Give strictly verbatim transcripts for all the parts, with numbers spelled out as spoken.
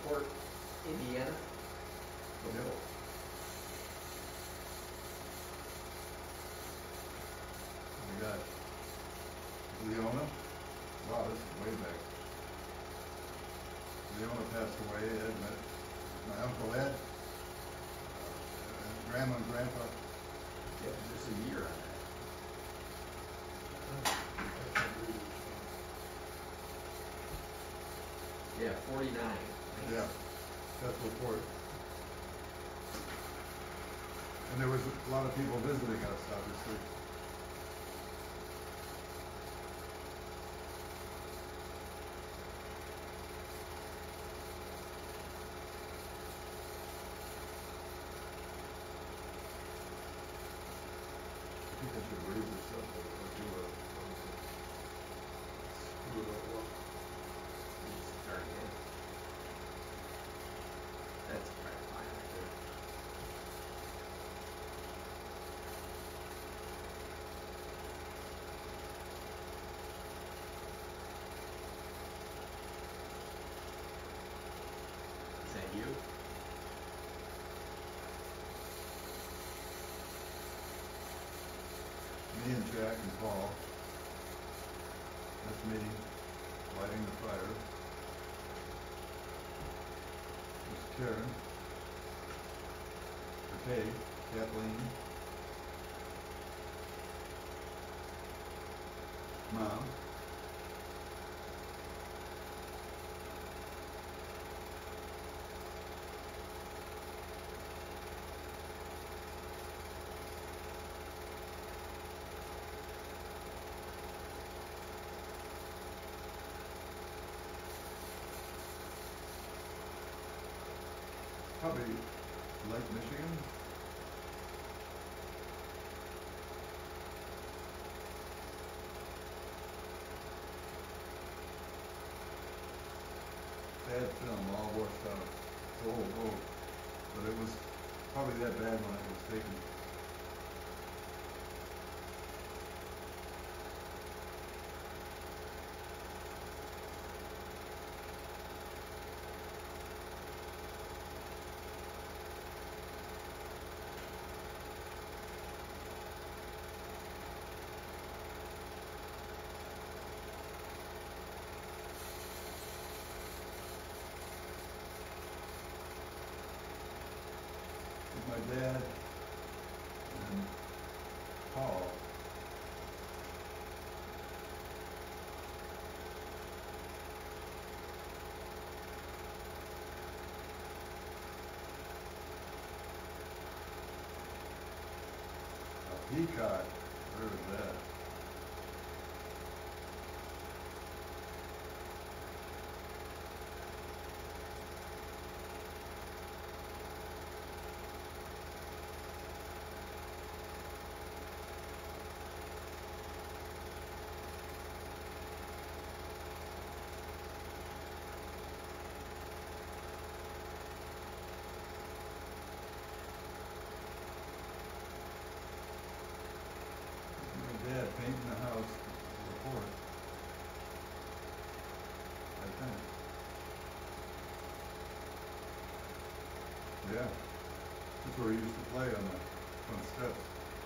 LaPorte, Indiana. Yep. We got Leona. Wow, this is way back. Leona passed away. Ed, my, my uncle Ed, uh, grandma and grandpa. Yeah, just a year on that. Yeah, forty-nine. Yeah, that's LaPorte. And there was a lot of people visiting us, obviously. I think I should raise this up or do a, screw it all up. Start again. That's crap line right there. Is that you? Me and Jack and Paul. That's me, lighting the fire. There's Karen. Okay, Kathleen. Mom. Probably Lake Michigan. Bad film, all washed out. It's old, old. But it was probably that bad when it was taken. My dad and Paul. A peacock. Where is that? Dad painting the house before it, I think. Yeah, that's where he used to play on the front steps.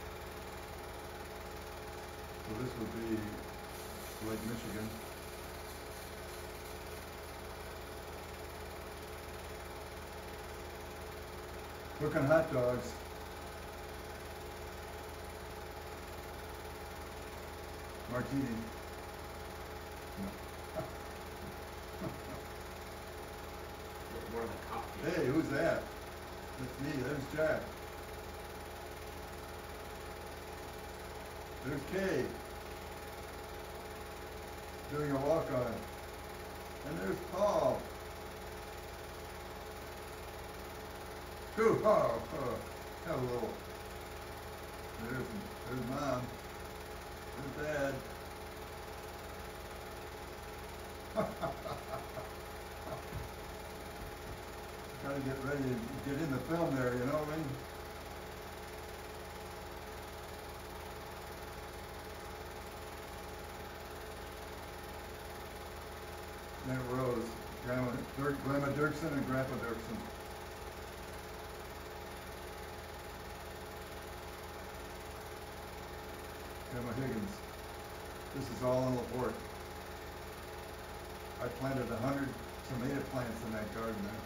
So this would be Lake Michigan. Cooking hot dogs. Martini. More of a cocktail. Hey, who's that? That's me. There's Jack. There's Kay. Doing a walk-on. And there's Paul. Ooh, oh, oh. Have a little. There's, there's Mom. There's Dad. Gotta get ready to get in the film there, you know what I mean? There Rose, grandma, Dirk, Grandma Dirksen and Grandpa Dirksen. Grandma Higgins. This is all in LaPorte. I planted a hundred tomato plants in that garden there.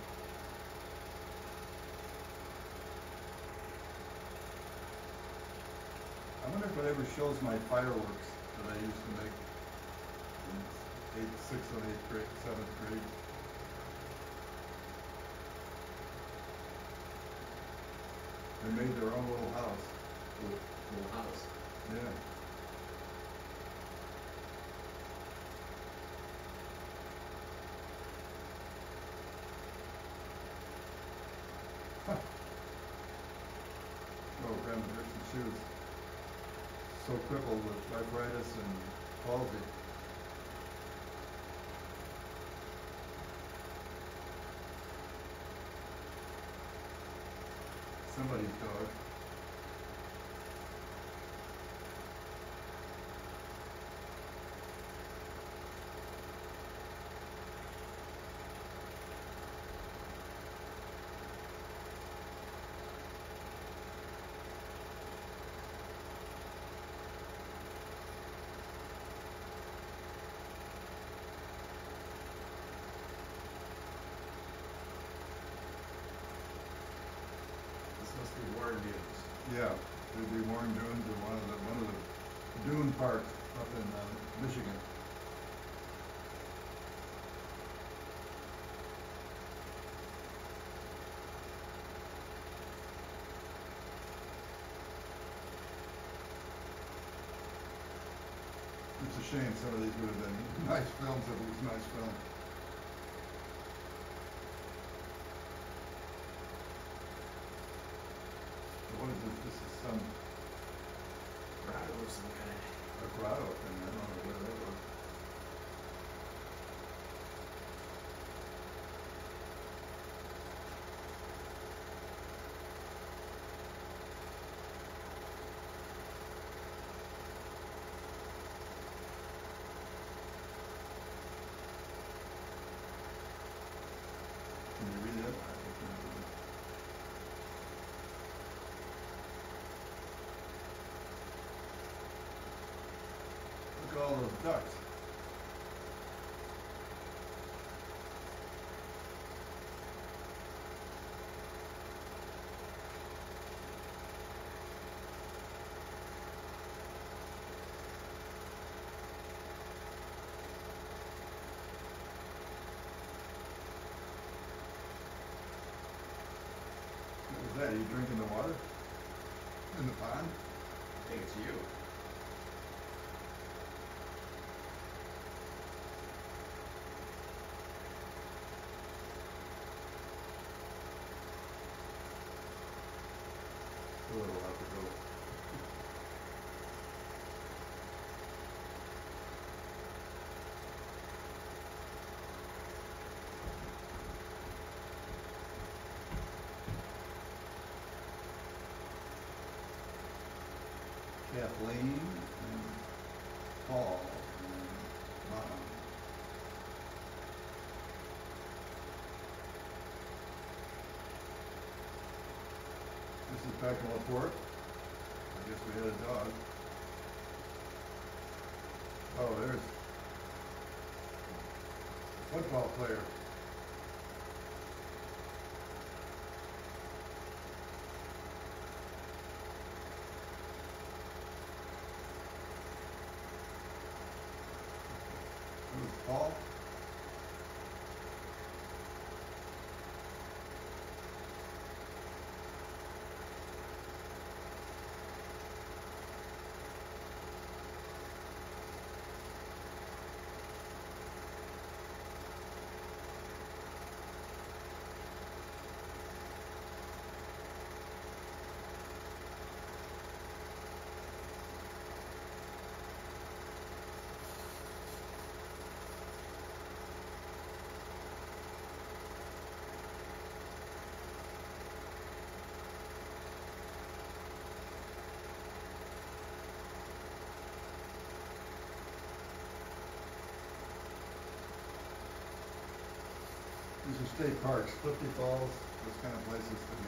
I wonder if it ever shows my fireworks that I used to make in eighth, sixth and eighth grade, seventh grade. They made their own little house. Little, little house. Yeah. Huh. Oh, Grandma Dirksen, she was so crippled with arthritis and palsy. Somebody's dog. Must be Warren Dunes. Yeah, it'd be Warren Dunes or one of the one of the dune parks up in uh, Michigan. It's a shame some of these would have been nice films if it was nice film. What is this? This is some Grotto of some kind. a grotto thing. I don't know what that was. Can you read it? I can't read it. Look at all those ducks. What was that? Are you drinking the water? In the pond? I think it's you. A little have to go. Kathleen and Paul and Mom. This is back in LaPorte. I guess we had a dog. Oh, there's a football player. Who's Paul? your state parks, Clifty Falls, those kind of places to